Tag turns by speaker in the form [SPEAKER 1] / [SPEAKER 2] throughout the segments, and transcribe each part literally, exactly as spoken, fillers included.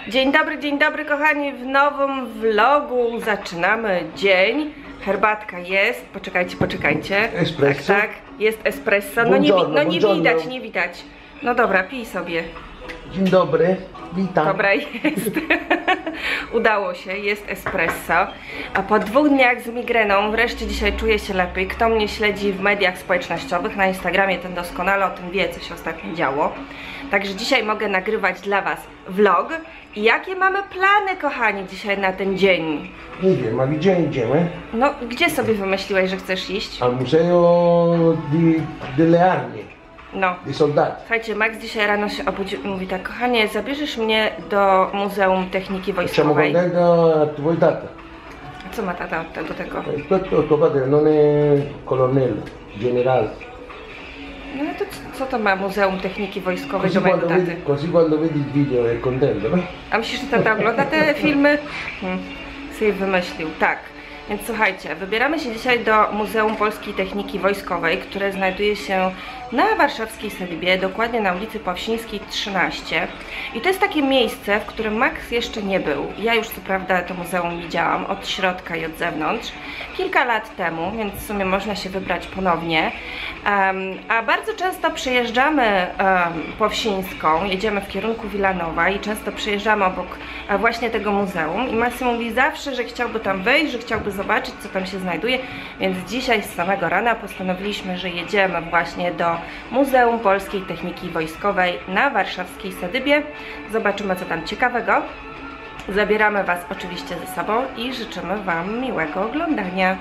[SPEAKER 1] Dzień dobry, dzień dobry kochani, w nowym vlogu zaczynamy dzień. Herbatka jest, poczekajcie, poczekajcie.
[SPEAKER 2] Espresso?
[SPEAKER 1] Tak, tak, jest espresso. No nie, no nie widać, nie widać. No dobra, pij sobie.
[SPEAKER 2] Dzień dobry, witam.
[SPEAKER 1] Dobra, jest. Udało się, jest espresso. A po dwóch dniach z migreną wreszcie dzisiaj czuję się lepiej. Kto mnie śledzi w mediach społecznościowych, na Instagramie, ten doskonale o tym wie, co się ostatnio działo. Także dzisiaj mogę nagrywać dla was vlog. I jakie mamy plany, kochani, dzisiaj na ten dzień?
[SPEAKER 2] Nie wiem, a gdzie idziemy?
[SPEAKER 1] No, gdzie sobie wymyśliłeś, że chcesz iść?
[SPEAKER 2] Al Museo di, delle Armi.
[SPEAKER 1] No.
[SPEAKER 2] Di soldati.
[SPEAKER 1] Słuchajcie, Max dzisiaj rano się obudził i mówi tak: kochanie, zabierzesz mnie do Muzeum Techniki Wojskowej.
[SPEAKER 2] Facciamo contento a tuo tata.
[SPEAKER 1] A co ma tata do tego?
[SPEAKER 2] Questo tuo padre non è colonnello, generale.
[SPEAKER 1] No to co to ma Muzeum Techniki Wojskowej
[SPEAKER 2] Così
[SPEAKER 1] do mojego
[SPEAKER 2] quando,
[SPEAKER 1] taty?
[SPEAKER 2] vedi, così quando vedi il video è contento, no?
[SPEAKER 1] A myślisz, że tata ogląda te filmy? Hmm, sobie wymyślił, tak. Więc słuchajcie, wybieramy się dzisiaj do Muzeum Polskiej Techniki Wojskowej, które znajduje się na warszawskiej Sędybie, dokładnie na ulicy Pawsińskiej trzynaście. I to jest takie miejsce, w którym Max jeszcze nie był. Ja już co prawda to muzeum widziałam od środka i od zewnątrz kilka lat temu, więc w sumie można się wybrać ponownie. Um, a bardzo często przejeżdżamy um, Pawsińską, jedziemy w kierunku Wilanowa i często przejeżdżamy obok uh, właśnie tego muzeum. I Max mówi zawsze, że chciałby tam wejść, że chciałby zobaczyć, co tam się znajduje, więc dzisiaj z samego rana postanowiliśmy, że jedziemy właśnie do Muzeum Polskiej Techniki Wojskowej na warszawskiej Sędybie. Zobaczymy, co tam ciekawego. Zabieramy was oczywiście ze sobą i życzymy wam miłego oglądania.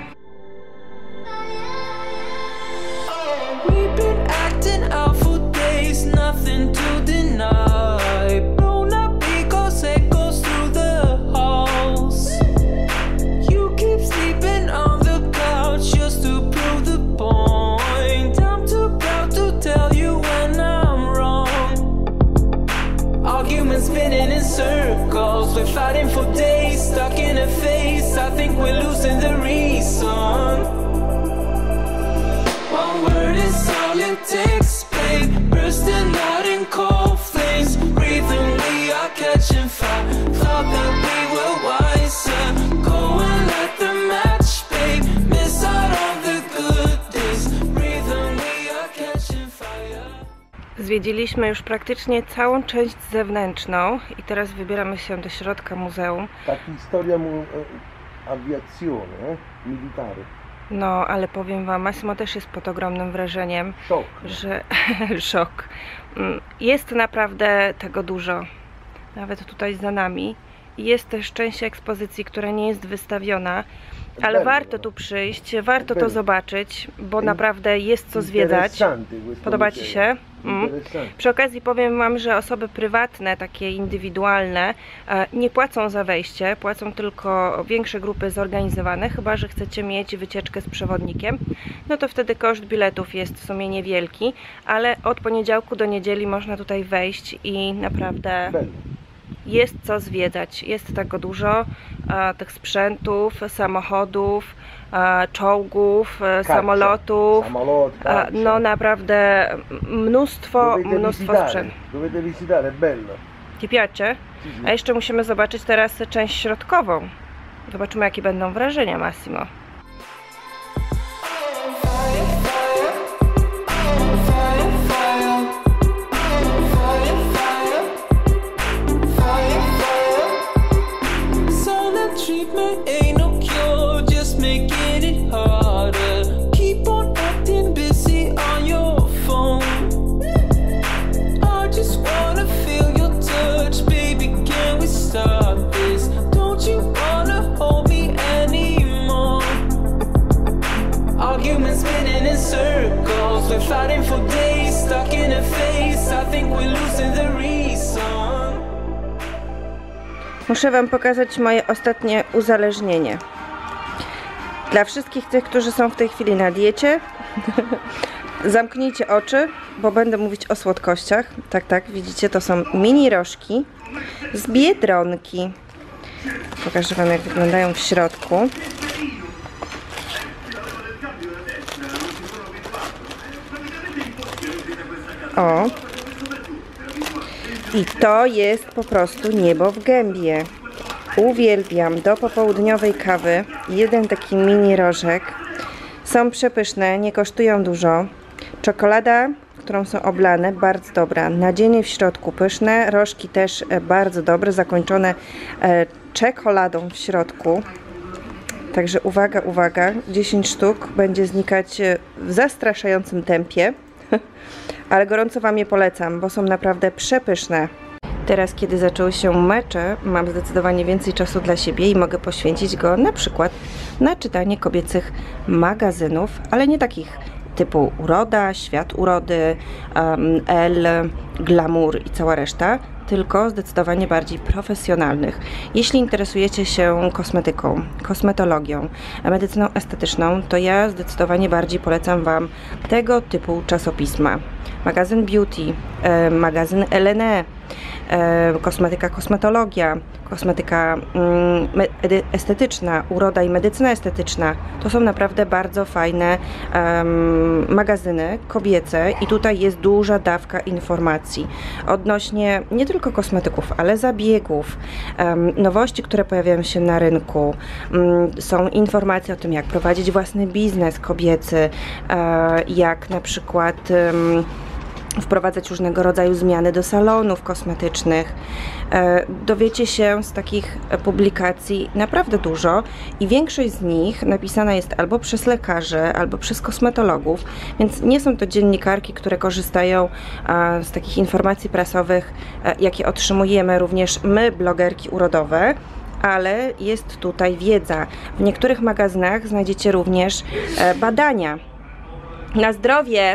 [SPEAKER 3] We're fighting for days, stuck in a phase. I think we're losing the reason. One word is all it takes, babe. Bursting out in cold flames. Breathing, we are catching fire. Thought that we were wiser. Go and let the match, babe. Miss out on the good days. Breathing, we are catching fire.
[SPEAKER 1] Zwiedziliśmy już praktycznie całą część zewnętrzną i teraz wybieramy się do środka muzeum.
[SPEAKER 2] Taka historia mu aviazione militare.
[SPEAKER 1] No, ale powiem wam, Massimo też jest pod ogromnym wrażeniem,
[SPEAKER 2] Szok.
[SPEAKER 1] że szok. Jest naprawdę tego dużo, nawet tutaj za nami. Jest też część ekspozycji, która nie jest wystawiona, ale warto tu przyjść, warto to zobaczyć, bo naprawdę jest co zwiedzać. Podoba ci się? Mm. Przy okazji powiem wam, że osoby prywatne, takie indywidualne, nie płacą za wejście, płacą tylko większe grupy zorganizowane, chyba że chcecie mieć wycieczkę z przewodnikiem, no to wtedy koszt biletów jest w sumie niewielki, ale od poniedziałku do niedzieli można tutaj wejść i naprawdę jest co zwiedzać. Jest tego dużo, e, tych sprzętów, samochodów, e, czołgów, e, samolotów,
[SPEAKER 2] Samolot,
[SPEAKER 1] e, no naprawdę mnóstwo, mnóstwo sprzętu.
[SPEAKER 2] Dovete visitare, bello.
[SPEAKER 1] Ti piace? A jeszcze musimy zobaczyć teraz część środkową. Zobaczymy, jakie będą wrażenia, Massimo.
[SPEAKER 3] Treatment ain't no cure, just making it harder. Keep on acting busy on your phone. I just wanna feel your touch, baby, can we stop this? Don't you wanna hold me anymore? Arguments spinning in circles, we're fighting for days, stuck in a phase. I think we're losing the reason.
[SPEAKER 1] Muszę wam pokazać moje ostatnie uzależnienie. Dla wszystkich tych, którzy są w tej chwili na diecie, zamknijcie oczy, bo będę mówić o słodkościach. Tak, tak, widzicie, to są mini rożki z Biedronki. Pokażę wam, jak wyglądają w środku. O. I to jest po prostu niebo w gębie. Uwielbiam do popołudniowej kawy jeden taki mini rożek. Są przepyszne, nie kosztują dużo. Czekolada, którą są oblane, bardzo dobra. Nadzienie w środku pyszne, rożki też bardzo dobre, zakończone czekoladą w środku. Także uwaga, uwaga, dziesięć sztuk będzie znikać w zastraszającym tempie. Ale gorąco Wam je polecam, bo są naprawdę przepyszne. Teraz, kiedy zaczęły się mecze, mam zdecydowanie więcej czasu dla siebie i mogę poświęcić go na przykład na czytanie kobiecych magazynów, ale nie takich typu Uroda, Świat Urody, um, Elle, Glamour i cała reszta, tylko zdecydowanie bardziej profesjonalnych. Jeśli interesujecie się kosmetyką, kosmetologią, medycyną estetyczną, to ja zdecydowanie bardziej polecam Wam tego typu czasopisma. Magazyn Beauty, e, magazyn Elene, e, kosmetyka, kosmetologia, kosmetyka mm, estetyczna, uroda i medycyna estetyczna. To są naprawdę bardzo fajne um, magazyny kobiece i tutaj jest duża dawka informacji odnośnie nie tylko kosmetyków, ale zabiegów, um, nowości, które pojawiają się na rynku. Um, są informacje o tym, jak prowadzić własny biznes kobiecy, um, jak na przykład um, wprowadzać różnego rodzaju zmiany do salonów kosmetycznych. Dowiecie się z takich publikacji naprawdę dużo i większość z nich napisana jest albo przez lekarzy, albo przez kosmetologów, więc nie są to dziennikarki, które korzystają z takich informacji prasowych, jakie otrzymujemy również my, blogerki urodowe, ale jest tutaj wiedza. W niektórych magazynach znajdziecie również badania. Na zdrowie!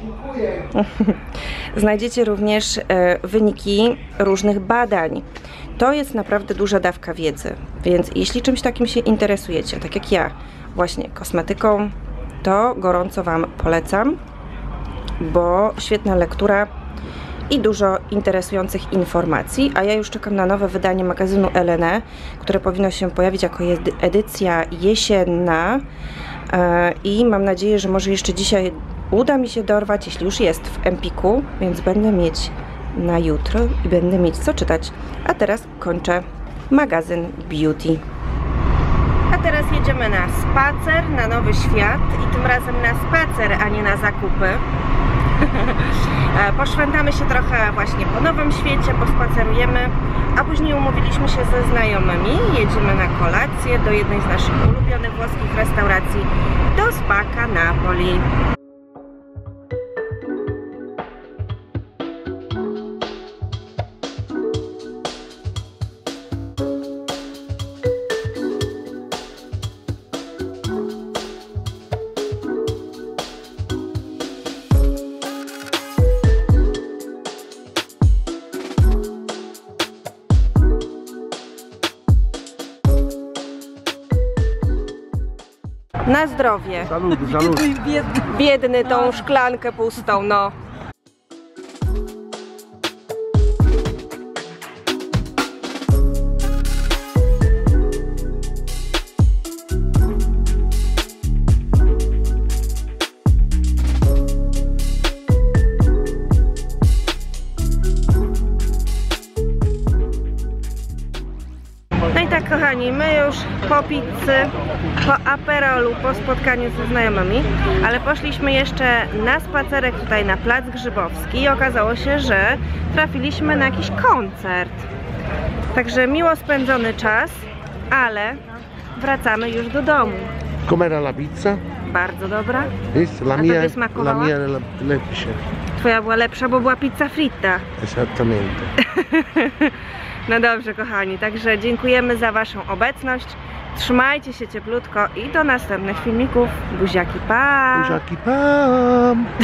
[SPEAKER 1] Znajdziecie również e, wyniki różnych badań. To jest naprawdę duża dawka wiedzy, więc jeśli czymś takim się interesujecie, tak jak ja, właśnie kosmetyką, to gorąco Wam polecam, bo świetna lektura i dużo interesujących informacji, a ja już czekam na nowe wydanie magazynu Elene, które powinno się pojawić jako edycja jesienna e, i mam nadzieję, że może jeszcze dzisiaj uda mi się dorwać, jeśli już jest w Empiku, więc będę mieć na jutro i będę mieć co czytać. A teraz kończę magazyn Beauty. A teraz jedziemy na spacer, na Nowy Świat i tym razem na spacer, a nie na zakupy. Poszwętamy się trochę właśnie po Nowym Świecie, pospacerujemy, a później umówiliśmy się ze znajomymi. Jedziemy na kolację do jednej z naszych ulubionych włoskich restauracji, do Spacca Napoli. Na zdrowie.
[SPEAKER 2] Salud, salud.
[SPEAKER 1] Biedny tą szklankę pustą, no. No i tak, kochani, my już po pizzy, po aperolu, po spotkaniu ze znajomymi, ale poszliśmy jeszcze na spacerek tutaj na Plac Grzybowski i okazało się, że trafiliśmy na jakiś koncert. Także miło spędzony czas, ale wracamy już do domu.
[SPEAKER 2] Com'era la pizza?
[SPEAKER 1] Bardzo dobra.
[SPEAKER 2] Jest la
[SPEAKER 1] A
[SPEAKER 2] mia,
[SPEAKER 1] tobie
[SPEAKER 2] la
[SPEAKER 1] smakowała?
[SPEAKER 2] mia la, lepsza.
[SPEAKER 1] Twoja była lepsza, bo była pizza fritta.
[SPEAKER 2] Esattamente.
[SPEAKER 1] No dobrze, kochani, także dziękujemy za Waszą obecność. Trzymajcie się cieplutko i do następnych filmików. Buziaki, pa!
[SPEAKER 2] Buziaki, pam!